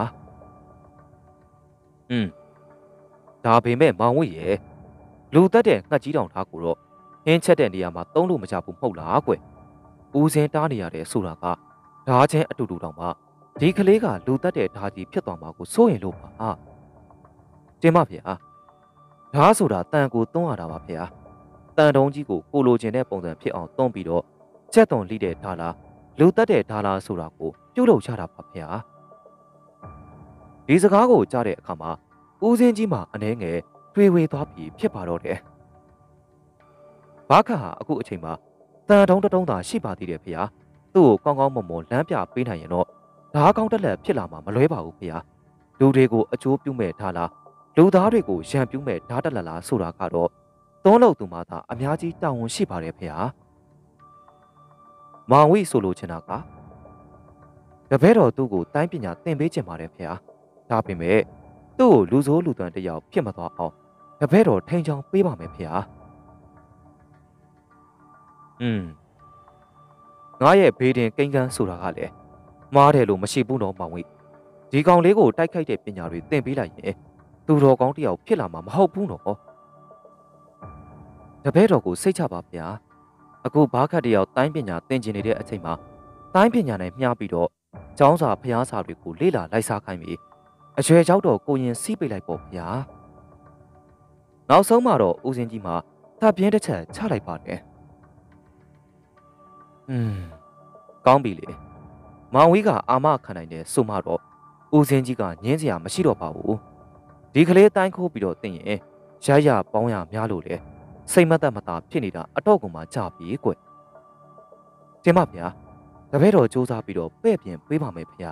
อืมဒါပေမဲ့မောင်ဝိရဲ့လူတက်တဲ့ငှက်ကြီးတောင်ဓားကိုတော့ဟင်းချက်တဲ့နေရာမှာသုံးလို့မကြဘူးမဟုတ်လားကွဦးစင်းတားနေရတဲ့ဆိုတာကဓားချင်းအတူတူတောင်မှဒီကလေးကလူတက်တဲ့ဓားကြီးဖြစ်သွားမှာကိုစိုးရင်လို့ပါတင်မဖေဟာဓားဆိုတာတန်ကိုသွန်းရတာပါဖေဟာတန်တုံးကြီးကိုကိုလိုချင်တဲ့ပုံစံဖြစ်အောင်သွန်းပြီးတော့ချက်သွန်လိတဲ့ဓားလားလူတက်တဲ့ဓားလားဆိုတာကိုပြုတ်လုပ်ချတာပါဖေဟာဒီစကားကိုကြားတဲ့အခါမှာဦးစင်းကြီးမှာအနှဲငယ်တွေးဝေသွားပြီးဖြစ်ပါတော့တယ်ဘာခတ်ဟာအခုအချိန်မှာတန်တုံးတုံးသာရှိပါသေးတယ်ဖေဟာသူ့ကိုကောင်းကောင်းမွန်မွန်လမ်းပြပေးနိုင်ရင်တော့ဓားကောင်းတက်လက်ဖြစ်လာမှာမလွဲပါဘူးဖေဟာလူတွေကိုအကျိုးပြုမဲ့ဓားလားလူသားတွေကိုရံပြူးမဲ့ဓာတ်တက်လက်လားဆိုတာကတော့သုံးလို့သူမှသာအများကြီးတာဝန်ရှိပါတယ်ဖေဟာမောင်ဝိဆိုလိုချင်တာကတပည့်တော်သူ့ကိုတိုင်းပညာသင်ပေးချင်ပါတယ်ဖေဟာဒါပေမဲ့သူ့ကိုလူဆိုးလူသွမ်းတယောက်ဖြစ်မသွားအောင်တပည့်တော်ထိန်ချောင်းပေးပါမယ်ဖေဟာอืมငါရဲ့ဘေးတင်ကိန်းကန်းဆိုတာကလည်းမှားတယ်လို့မရှိဘူးတော့မောင်ဝိဒီကောင်လေးကိုတိုက်ခိုက်တဲ့ပညာတွေသင်ပေးလိုက်ရင်သူတော်ကောင်းတယောက်ဖြစ်လာမှာမဟုတ်ဘူးနော်တပည့်တော်ကိုစိတ်ချပါဗျာအခုဘာခတ်တယောက်တိုင်းပညာသင်ကျင်နေတဲ့အချိန်မှာတိုင်းပညာနဲ့မျှပြီးတော့ကျောင်းစာဖျားစာတွေကိုလေ့လာလိုက်စားခိုင်းပြီးအရွယ်ကြောက်တော့ကိုရင်စီးပိတ်လိုက်ပေါ့ဗျာနောက်ဆုံးမှာတော့ဦးစင်းကြီးမှာသပြင်းတစ်ချက်ချလိုက်ပါတယ်อืมကောင်းပြီလေမောင်ဝီကအာမခံနိုင်တယ်ဆိုမှတော့ဦးစင်းကြီးကညင်းစရာမရှိတော့ပါဘူးဒီကလေးတိုင်းခိုးပြီးတော့သိရင်ရရပေါင်းရများလို့လေစိတ်မသက်မသာဖြစ်နေတာအတော့ကုန်မှကြပြီကွတင်ပါဗျာတပည့်တော်စူးစမ်းပြီးတော့ပဲ့ပြင်ပေးပါမယ်ဗျာ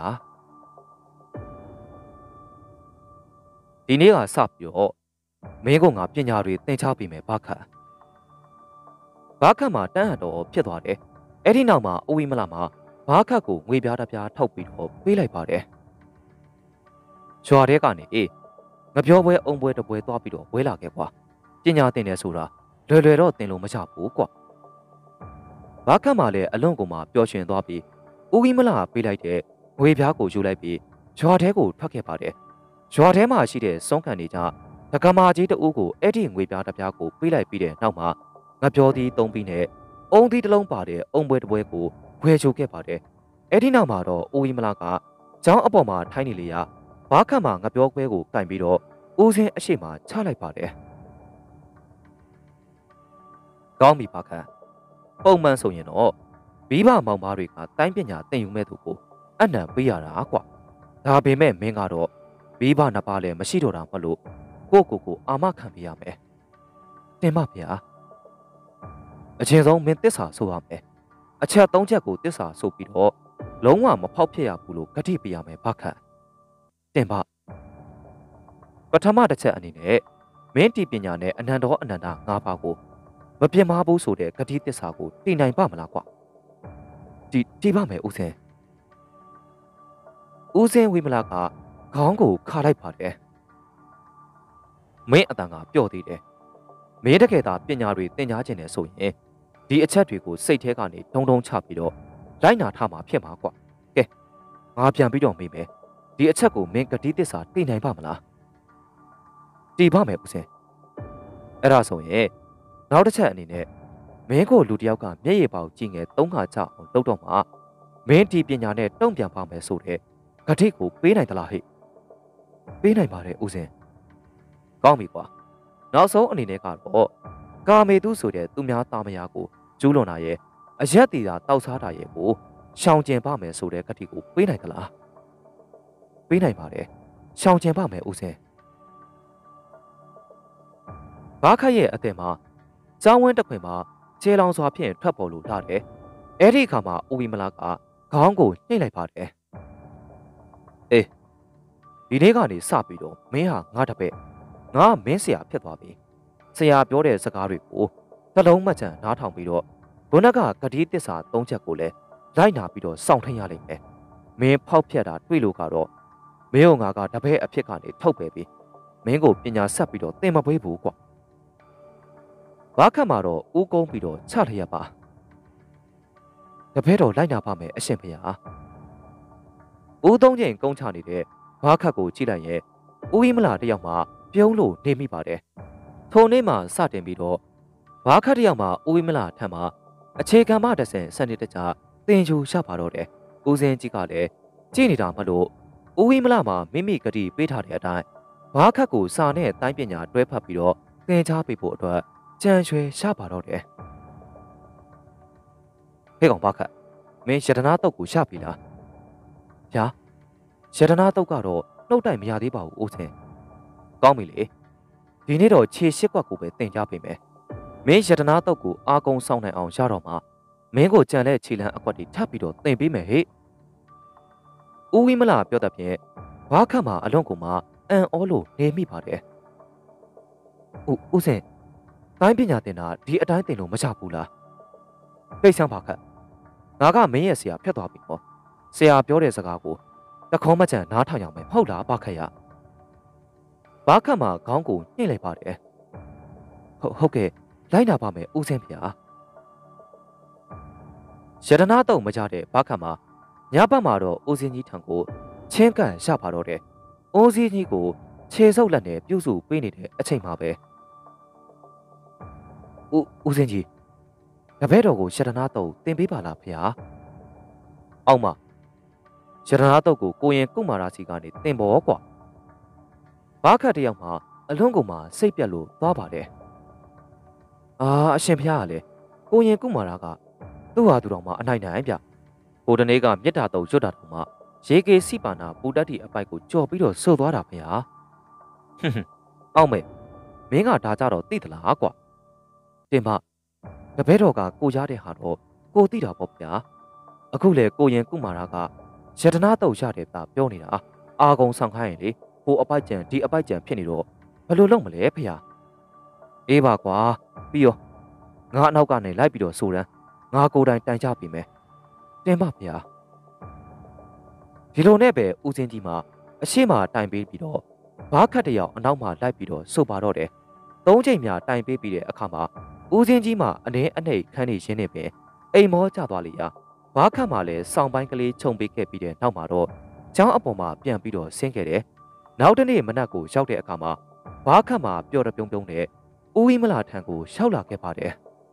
ဒီနေ့ကစပြီးတော့မင်းကငါပညာတွေသင်ချပေးမယ်ဘာခတ်ဘာခတ်မှာတန်းဟန်တော်ဖြစ်သွားတယ်အဲ့ဒီနောက်မှာအဝီမလာမှာဘာခတ်ကိုငွေပြားတစ်ပြားထောက်ပြီးတော့ပေးလိုက်ပါတယ်ရွာထဲကနေအေးငပြောပွဲအုံပွဲတပွဲသွားပြီးတော့ဝဲလာခဲ့ကွာပညာသင်တယ်ဆိုတာလွယ်လွယ်တော့သင်လို့မချဘူးကွာဘာခတ်မှလည်းအလွန်ကိုမှပျော်ရွှင်သွားပြီးဦးဝီမလာပေးလိုက်တဲ့ငွေပြားကိုယူလိုက်ပြီးရွာထဲကိုထွက်ခဲ့ပါတယ်ရွာထဲမှာရှိတဲ့စုံးကန်တွေကြောင့်တက္ကမကြီးတအူးကိုအဲ့ဒီငွေပြားတစ်ပြားကိုပေးလိုက်ပြီးတဲ့နောက်မှာငပြောသီးသုံးပြီးနဲ့အုံသီးတစ်လုံးပါတဲ့အုံပွဲတစ်ပွဲကိုဝယ်ချိုခဲ့ပါတယ်အဲ့ဒီနောက်မှာတော့ဦးဝီမလာကကျောင်းအပေါ်မှာထိုင်းနေလေရဘာခတ်မှာငပြောခွဲကိုကင်ပြီးတော့ဦးစင်းအရှိမချလိုက်ပါတယ်ကောင်းပြီဘာခတ်ပုံမှန်ဆိုရင်တော့မိဘမောင်မားတွေကတိုင်းပညာသင်ယူမဲ့သူကိုအနံပေးရတာကွာဒါပေမဲ့မင်းကတော့မိဘနှစ်ပါးလည်းမရှိတော့တာမလို့ကိုကိုကိုအာမခံပေးရမယ်တင်ပါဗျာအချင်းဆုံးမင်းတစ္ဆာဆိုရမယ်အချက်သုံးချက်ကိုတစ္ဆာဆိုပြီးတော့လုံးဝမဖောက်ဖြစ်ရဘူးလို့ဂတိပေးရမယ်ဘာခတ်တင်ပါပထမတစ်ချက်အနေနဲ့မင်းတီပညာနဲ့အနန္တောအနန္တငါးပါးကိုမပြင်းမဘူးဆိုတဲ့ဂတိတစ္ဆာကိုတည်နိုင်ပါမလားကွာဒီတည်ပါမယ်ဦးစင်းဦးစင်းဝိမလာကခေါင်းကိုခါလိုက်ပါတယ်မင်းအတန်ကပျော့သေးတယ်မင်းတကယ်သာပညာတွေသင်ကြားခြင်းနဲ့ဆိုရင်ဒီအချက်တွေကိုစိတ်ထဲကနေတုံးတုံးချပြီးတော့လိုက်နာထားမှာဖြစ်မှာကွာကဲငါပြန်ပြီးတော့မေးမယ်ဒီအချက်ကိုမင်းကတိသစ္စာသိနိုင်ပါမလားတည်ပါမယ်ဦးစင်အဲ့ဒါဆိုရင်နောက်တစ်ချက်အနေနဲ့မင်းကိုလူတစ်ယောက်ကမျက်ရည်ပေါက်ကြည့်ငယ်သုံးခါချအောင်လုပ်တော့မှမင်းဒီပညာနဲ့တုံ့ပြန်ပါမယ်ဆိုတဲ့ဂတိကိုပေးနိုင်သလားဟဲ့ပေးနိုင်ပါတယ်ဦးစင်ကောင်းပြီကွာနောက်ဆုံးအနေနဲ့ကတော့ကာမေတုဆိုတဲ့သူများသားမယားကိုကျူးလွန်တာရဲ့အရက်တီတာတောက်စားတာရဲ့ကိုရှောင်ကျင်ပါမယ်ဆိုတဲ့ဂတိကိုပေးနိုင်သလားပေးနိုင်ပါတယ်ရှောင်ကျင်ပါမယ်ဦးစင်ဘာခတ်ရဲ့အသက်မှာကျောင်းဝင်းတစ်ခွင်မှာခြေလောင်စွာဖြင့်ထွက်ပေါ်လို့လာတယ်အဲ့ဒီအခါမှာဦးဝိမလာကခေါင်းကိုနှိမ့်လိုက်ပါတယ်အေးဒီနေ့ကနေစပြီးတော့မင်းဟာငါတပည့်ငါမင်းဆရာဖြစ်သွားပြီဆရာပြောတဲ့စကားတွေကိုနှလုံးမှတ်ချန်နားထောင်ပြီးတော့ဘုန်းကဂတိတစ္ဆာသုံးချက်ကိုလည်းလိုက်နာပြီးတော့စောင့်ထင်းရလိမ့်မယ်မင်းဖောက်ဖြက်တာတွေ့လို့ကတော့မင်းတို့ငါကတပည့်အဖြစ်ကနေထုတ်ပဲပြီးမင်းကိုပညာဆက်ပြီးတော့သင်မပေးဘူးကွာဘာခတ်မှာတော့ဦးကုန်းပြီးတော့ချလျက်ပါတပည့်တော်လိုက်နာပါမယ်အရှင်ဖေဟာဦးသုံးချိန်ကုန်းချနေတဲ့ဘာခတ်ကိုကြည့်လိုက်ရဲ့ဦးဝိမလာတယောက်မှပြုံးလို့နေမိပါတယ်ထုံနေ့မှာစတင်ပြီးတော့ဘာခတ်တယောက်မှဦးဝိမလာထံမှာအခြေခံမတစ်ဆင့်စနစ်တကျသင်ယူရပါတော့တယ်ဦးစင်းကြီးကလည်းကြည့်နေတာမလို့ဦးဝိမလာမှာမိမိကတိပေးထားတဲ့အတိုင်းဘာခတ်ကိုစာနဲ့တိုင်းပညာတွဲဖက်ပြီးတော့သင်ကြားပေးဖို့အတွက်ကြံရွှေရပါတော့တယ်ဟဲ့ကောင်ဘာခတ်မင်းရတနာတုတ်ကိုရပြီလားဗျာရတနာတုတ်ကတော့နှုတ်တိုက်မရသေးပါဘူးဦးစင်းကောင်းပြီလေဒီနေ့တော့ခြေရှစ်ကွက်ကိုပဲသင်ကြားပေးမယ်မင်းရတနာတုတ်ကိုအာကုံဆောင်နိုင်အောင်ရတော့မှမင်းကိုကြံတဲ့ခြေလမ်းအကွက်တွေထပ်ပြီးတော့သင်ပေးမယ်ဟဲ့ဦးဝိမလာပြောတဲ့ဖြင့်ဘာခတ်မှာအလွန်ကိုမှအံ့ဩလို့နေမိပါတယ်ဦးဦးစင်တိုင်းပညာသင်တာဒီအတိုင်းသင်လို့မချဘူးလားပိတ်ဆန်းဘာခတ်ငါကမင်းရဲ့ဆရာဖြစ်သွားပြီဟောဆရာပြောတဲ့စကားကိုတခေါမချန်နားထောင်ရမယ်ဟုတ်လားဘာခတ်ရဘာခတ်မှာခေါင်းကိုညှိလိုက်ပါတယ်ဟုတ်ဟုတ်ကဲ့လိုက်နာပါမယ်ဦးစင်ဖေဟာရတနာတော့မကြတဲ့ဘာခတ်မှာညဘက်မှာတော့ဦးစင်းကြီးထံကိုချင်းကန်ရပါတော့တယ်ဦးစင်းကြီးကိုခြေဆုပ်လက်နဲ့ပြုစုပေးနေတဲ့အချိန်မှာပဲဦးဦးစင်းကြီးတပည့်တော်ကိုရတနာတော့တင်ပေးပါလားဖေဟာအောက်မှာရတနာတော့ကိုကိုရင်ကုမာရာစီကနေတင်ပေါ်ကွာဘာခတ်တယောက်မှာအလွန်ကုန်မှာစိတ်ပြက်လို့သွားပါတယ်အာအရှင်ဖျားကလည်းကိုရင်ကုမာရာကသူ့ဟာသူတော်မှအနိုင်နိုင်ဗျဟိုတနေ့ကမြစ်တာတုံရွတ်တာတုံမှရေကေစီပါနာပူတတ်တီအပိုက်ကိုကြော်ပြီးတော့ဆုတ်သွားတာဖေဟာဟွန်းဟွန်းအောက်မေမင်းကဒါကြတော့သိသလားကွာတင်မတပည့်တော်ကကိုကြားတဲ့ဟာတော့ကိုသိတာပေါ့ဗျာအခုလေကိုရင်ကုမာရာကရတနာတုံရတဲ့တာပြောနေတာအာကုံဆောင်ခိုင်းရင်လေဟိုအပိုက်ကြံဒီအပိုက်ကြံဖြစ်နေတော့ဘယ်လိုလုပ်မလဲဖေဟာအေးပါကွာပြီးရောငါအနောက်ကနေလိုက်ပြီးတော့ဆိုရန်ငါကိုယ်တိုင်တိုင်ချပြီမယ်တင်ပါဗျာဒီလိုနဲ့ပဲဦးစင်းကြီးမှာအရှိမတိုင်ပေးပြီးတော့ဘာခတ်တယောက်အနောက်မှာလိုက်ပြီးတော့ဆိုပါတော့တယ်သုံးချိန်များတိုင်ပေးပြီးတဲ့အခါမှာဦးစင်းကြီးမှာအနေအနှိတ်ခန်းနေရင်းနဲ့ပဲအိမ်မောကျသွားလေရာဘာခတ်မှာလည်းစောင်းပိုင်းကလေးခြုံပေးခဲ့ပြီးတဲ့နောက်မှာတော့ကျောင်းအပေါ်မှာပြန်ပြီးတော့ဆင်းခဲ့တယ်နောက်တနေ့မနက်ကိုရောက်တဲ့အခါမှာဘာခတ်မှာပျော်တပြုံးပြုံးနဲ့ဦးဝိမလာထံကိုရောက်လာခဲ့ပါတယ်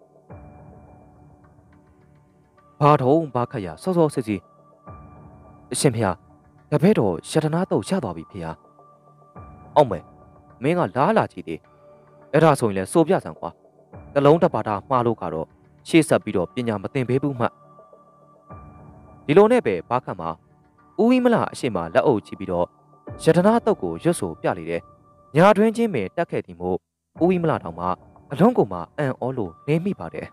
ဘာတော့ဘာခတ်ရစောစောစစ်စစ်အရှင်ဖေဟာတပည့်တော်ရတနာတော့ရသွားပြီဖေဟာအောင်မယ်မင်းကလားလာကြည့်သေးအဲ့ဒါဆိုရင်လည်းစိုးပြဆန်ကွာတလုံးတစ်ပါတာမှားလို့ကတော့ရှေ့ဆက်ပြီးတော့ပညာမသင်ပေးဘူးမှဒီလိုနဲ့ပဲဘာခတ်မှာဦးဝိမလာအရှိမလက်အုပ်ချပြီးတော့ရတနာတော့ကိုရွတ်ဆိုပြလေတယ်ညာတွင်ချင်းပဲတက်ခဲ့သည်မို့ဦးဝိမလာတောင်မှအလုံးကုန်မှအံ့ဩလို့နေမိပါတယ်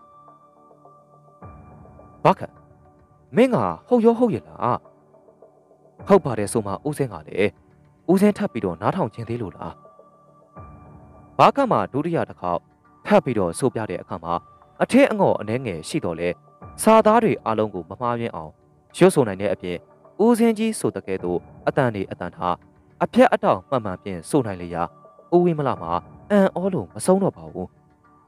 ဘာခတ်မင်းကဟုတ်ရောဟုတ်ရလားဟုတ်ပါတယ်ဆိုမှဦးစင်းကလည်းဦးစင်းထပ်ပြီးတော့နားထောင်ခြင်းသေးလို့လားဘာခတ်မှာဒုတိယတစ်ခေါက်ထပ်ပြီးတော့ဆိုပြတဲ့အခါမှာအထက်အငေါ်အနှဲငယ်ရှိတော့လဲစာသားတွေအလုံးကိုမမှားယွင်းအောင်ရွတ်ဆိုနိုင်တဲ့အပြင်ဦးစင်းကြီးဆိုတဲ့ကဲ့သို့အတန်တွေအတန်ထားအဖြက်အတောင်မှန်မှန်ပြင်ဆိုနိုင်လေရာဦးဝိမလာမှာအံ့ဩလို့မဆုံးတော့ပါဘူး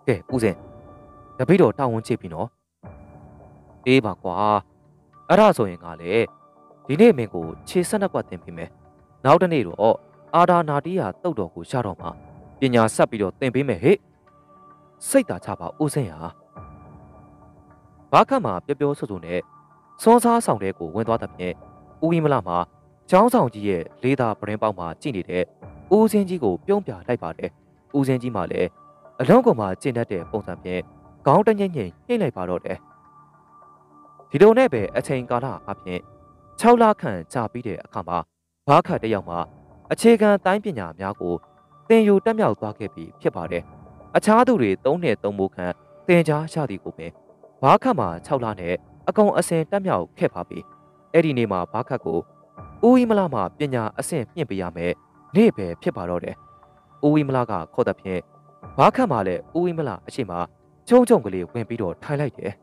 ကဲဦးစင်တပိတော့တာဝန်ချိပြီနော်အေးပါကွာအဲ့ဒါဆိုရင်ကလေဒီနေ့မင်းကိုခြေဆက်နှစ်ကွက်တင်ပေးမယ်နောက်တစ်နေ့တော့အာဒါနာတီးယာတုတ်တော်ကိုရှာတော့မှာပညာဆက်ပြီးတော့တင်ပေးမယ်ဟဲ့စိတ်သာချပါဦးစင်ဟာဘာခတ်မှာပြောပြောဆိုဆိုနဲ့စောစားဆောင်တဲ့ကိုဝင်သွားတဲ့ဖြင့်ဦးဝီမလာမှာကျောင်းဆောင်ကြီးရဲ့လေးသာပရင်ပေါက်မှာကြည့်နေတဲ့ဦးစင်းကြီးကိုပြုံးပြလိုက်ပါတယ်ဦးစင်းကြီးမှလည်းအလုံးကုန်မှာကျင့်တတ်တဲ့ပုံစံဖြင့်ခေါင်းတညိမ့်ညိမ့်နှိမ့်လိုက်ပါတော့တယ်ဒီလိုနဲ့ပဲအချိန်ကာလအပြင်၆လခန့်ကြာပြီးတဲ့အခါမှာဘာခတ်တယောက်မှာအခြေခံတိုင်းပညာများကိုသင်ယူတက်မြောက်သွားခဲ့ပြီးဖြစ်ပါတယ်အခြားသူတွေ၃နှစ်၃မိုးခန့်သင်ကြားရသည်ကိုပင်ဘာခတ်မှာ၆လနဲ့အကောင်အစင်တက်မြောက်ခဲ့ပါပြီအဲ့ဒီနေ့မှာဘာခတ်ကိုဦးဝီမလာမှာပညာအဆင့်မြင့်ပေးရမယ်နေ့ပဲဖြစ်ပါတော့တယ်ဦးဝီမလာကခေါ်တဲ့ဖြင့်ဘာခတ်မှာလည်းဦးဝီမလာအရှိမချုံချုံကလေးဝင်ပြီးတော့ထိုင်လိုက်တယ်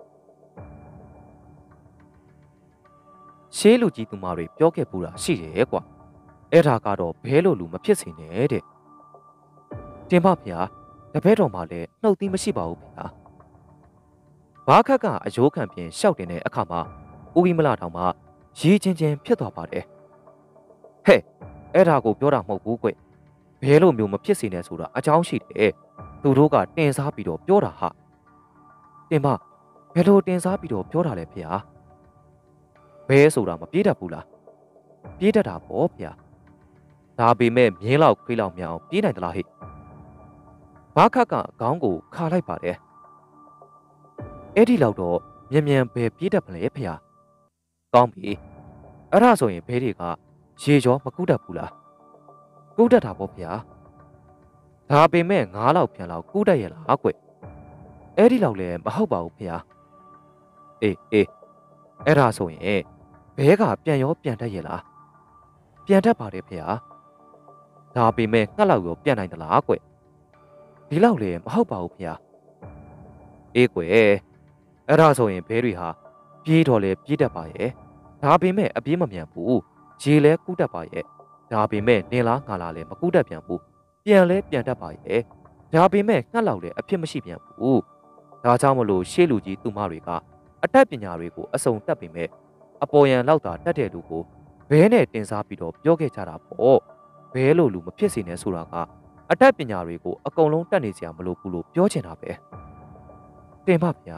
ရှေးလူကြီးသူမတွေပြောခဲ့ပူတာရှိတယ်ကွာအဲ့ဒါကတော့ဘဲလိုလူမဖြစ်စေနဲ့တဲ့တင်ပါဗျာတပည့်တော်မှလည်းနှုတ်သီးမရှိပါဘူးဗျာဘာခတ်ကအယိုးခံပြင်ရှောက်တင်တဲ့အခါမှာဦးဝီမလာတောင်မှရေးချင်းချင်းဖြစ်သွားပါတယ်ဟဲ့အဲ့ဒါကိုပြောတာမဟုတ်ဘူးကွဘဲလိုမျိုးမဖြစ်စေနဲ့ဆိုတာအကြောင်းရှိတယ်သူတို့ကတင်စားပြီးတော့ပြောတာဟာတင်ပါဘယ်လိုတင်စားပြီးတော့ပြောတာလဲဗျာဘဲဆိုတာမပြေးတတ်ဘူးလားပြေးတတ်တာပေါ့ဗျာဒါပေမဲ့မြင်းလောက်ခွေးလောက်မြောင်ပြေးနိုင်သလားဟဲ့ဘာခတ်ကခေါင်းကိုခါလိုက်ပါတယ်အဲ့ဒီလောက်တော့မြန်မြန်ပဲပြေးတတ်ပလဲဗျာကောင်းပြီအဲ့ဒါဆိုရင်ဘဲတွေကရေကြောမကူးတတ်ဘူးလားကူးတတ်တာပေါ့ဗျာဒါပေမဲ့ငါးလောက်ပြန်လောက်ကူးတတ်ရလားကွအဲ့ဒီလောက်လည်းမဟုတ်ပါဘူးဗျာအေးအေးအဲ့ဒါဆိုရင်ဘဲကပြန်ရောပြန်တတ်ရလားပြန်တတ်ပါတယ်ဗျာဒါပေမဲ့ငှက်လောက်ရောပြန်နိုင်သလားကွဒီလောက်လည်းမဟုတ်ပါဘူးဗျာအေးကွအဲ့ဒါဆိုရင်ဘဲတွေဟာပြေးတော့လေပြေးတတ်ပါရဲ့ဒါပေမဲ့အပြေးမမြန်ဘူးရေလဲကူးတတ်ပါရဲ့ဒါပေမဲ့နင်လားငါလားလည်းမကူးတတ်ပြန်ဘူးပြန်လဲပြန်တတ်ပါရဲ့ဒါပေမဲ့ငှက်လောက်လည်းအဖြစ်မရှိပြန်ဘူးဒါကြောင့်မလို့ရှေးလူကြီးသူမတွေကအတတ်ပညာတွေကိုအစုံတက်ပေမဲ့အပေါ်ယံလောက်သာတတ်တဲ့လူကိုဘဲနဲ့တင်စားပြီးတော့ပြောခဲ့ကြတာပေါ့ဘဲလိုလူမဖြစ်စေနဲ့ဆိုတာကအတတ်ပညာတွေကိုအကုန်လုံးတက်နေစရာမလိုဘူးလို့ပြောချင်တာပဲတင်ပါဗျာ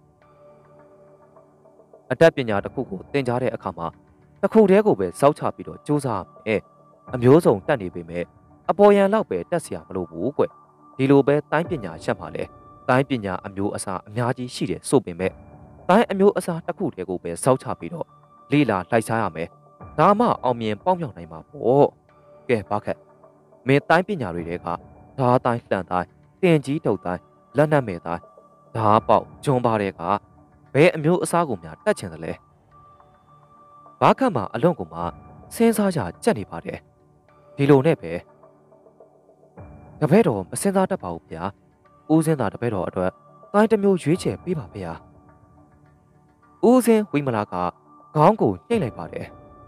အတတ်ပညာတစ်ခုကိုသင်ကြားတဲ့အခါမှာတစ်ခုတည်းကိုပဲစောက်ချပြီးတော့စူးစမ်းမယ်အမျိုးစုံတက်နေပေမဲ့အပေါ်ယံလောက်ပဲတက်စရာမလိုဘူးကွဒီလိုပဲတိုင်းပညာရှက်ပါလေတိုင်းပညာအမျိုးအစားအများကြီးရှိတယ်ဆိုပေမဲ့တိုင်းအမျိုးအစားတစ်ခုတည်းကိုပဲစောက်ချပြီးတော့လေ့လာလိုက်စားရမယ်ဒါမှအောင်မြင်ပေါက်မြောက်နိုင်မှာပေါ့ကဲဘာခက်မင်းတိုင်းပညာတွေတဲကဓာတိုင်းလှန်တိုင်းတင်ကြီးတုတ်တိုင်းလက်နက်မဲ့တိုင်းဓာပေါက်ဂျွန်ပါတဲ့ကဘယ်အမျိုးအစားကိုများတတ်ချင်တယ်လဲဘာခက်မှာအလွန်ကမှစဉ်းစားကြကြက်နေပါတယ်ဒီလိုနဲ့ပဲတပည့်တော်မစဉ်းစားတတ်ပါဘူးဗျာဦးစင်းသာတပည့်တော်အတွက်တိုင်းတစ်မျိုးရွေးချယ်ပေးပါဗျာဦးစင်းဝိမလာကခေါင်းကိုညှိလိုက်ပါတယ်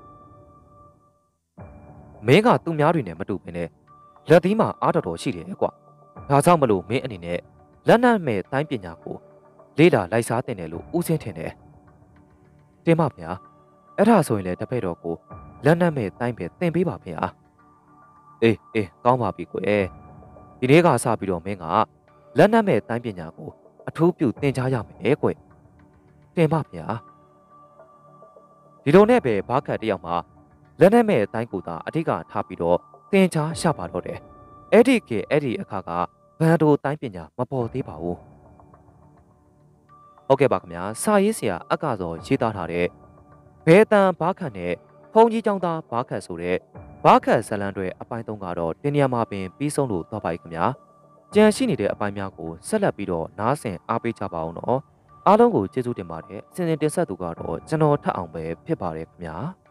မင်းကသူများတွေနဲ့မတူဘဲနဲ့လက်သီးမှာအားတော်တော်ရှိတယ်ကွာဒါကြောင့်မလို့မင်းအနေနဲ့လက်နက်မဲ့တိုင်းပညာကိုလေ့လာလိုက်စားတင်တယ်လို့ဦးစင်းထင်တယ်တင်ပါဗျာအဲ့ဒါဆိုရင်လည်းတပည့်တော်ကိုလက်နက်မဲ့တိုင်းပဲသင်ပေးပါဗျာအေးအေးကောင်းပါပြီကွယ်ဒီနေ့ကစပြီးတော့မင်းကလက်နက်မဲ့တိုင်းပညာကိုအထူးပြုသင်ကြားရမယ်ကွယ်တင်ပါဗျာဒီလိုနဲ့ပဲဘာခတ်တယောက်မှာလက်နက်မဲ့တိုင်းကိုသာအထက်ကထားပြီးတော့သင်ကြားရပါတော့တယ်အဲ့ဒီကအဲ့ဒီအခါကဘန်ဒိုတိုင်းပညာမပေါ်သေးပါဘူးဟုတ်ကဲ့ပါခင်ဗျာစာရေးဆရာအကစောရေးသားထားတဲ့ဘဲတန်ဘာခတ်နဲ့ဖုန်ကြီးကျောင်းသားဘာခတ်ဆိုတဲ့ဘာခတ်ဇလန်တွေအပိုင်းသုံးကတော့တင်နေရာမှာပင်ပြီးဆုံးလို့သွားပါပြီခင်ဗျာကြံရှိနေတဲ့အပိုင်းများကိုဆက်လက်ပြီးတော့နားဆင်အားပေးကြပါအောင်နော်အားလုံးကိုကျေးဇူးတင်ပါတယ်အစဉ်စဉ်တင်ဆက်သူကတော့ကျွန်တော်ထပ်အောင်ပဲဖြစ်ပါတယ်ခင်ဗျာ